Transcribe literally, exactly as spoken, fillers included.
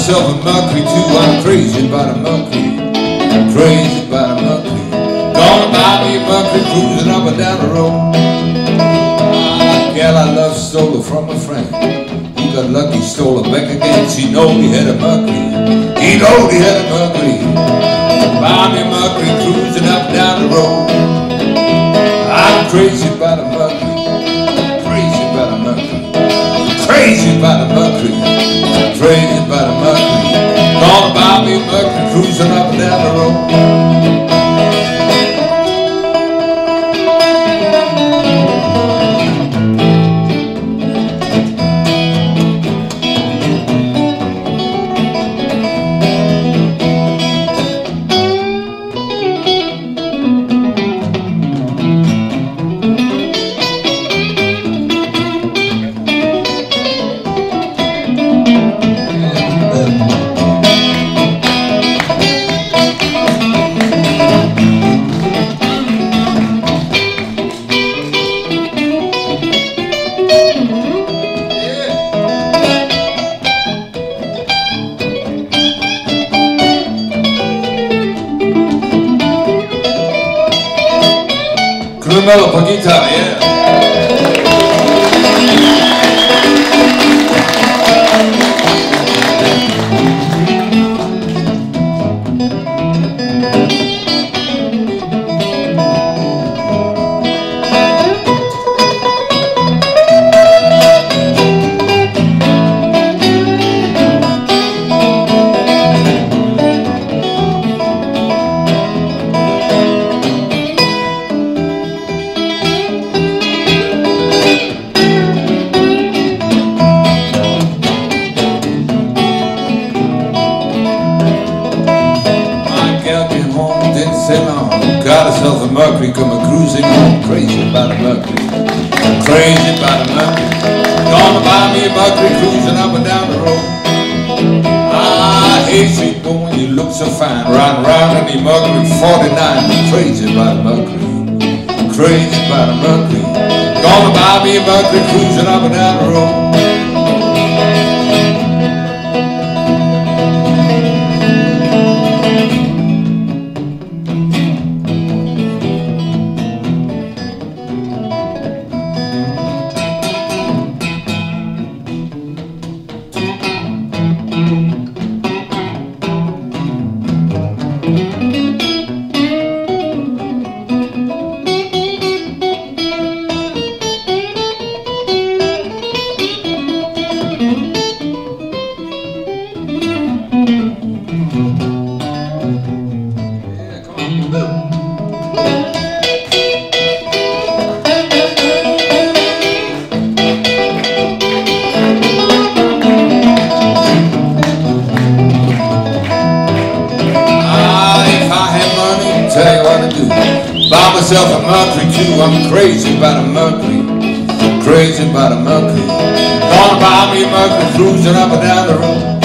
myself a Mercury too. I'm crazy about a Mercury, crazy about a Mercury. Gonna buy me a Mercury cruising up and down the road. Ah, gal I love stole her from a friend. He got lucky, stole her back again. She knowed he had a Mercury, he knowed he had a Mercury. Buy me a Mercury cruising up and down the road. I'm crazy about a Mercury, crazy about a Mercury, crazy about a Mercury, crazy about a Mercury. Gonna buy me a Mercury cruising up and down the road. Knud Møller på guitar, yeah. Got herself a Mercury, coming cruising home. Crazy about a Mercury, crazy about a Mercury. Gonna buy me a Mercury cruising up and down the road. Ah, hey sweet woman, you look so fine. Riding around in the Mercury forty-nine. Crazy about a Mercury, crazy about a Mercury. Gonna buy me a Mercury cruising up and down the road. Buy myself a Mercury too. I'm crazy about a Mercury, crazy about a Mercury. Gonna buy me a Mercury cruising up and down the road.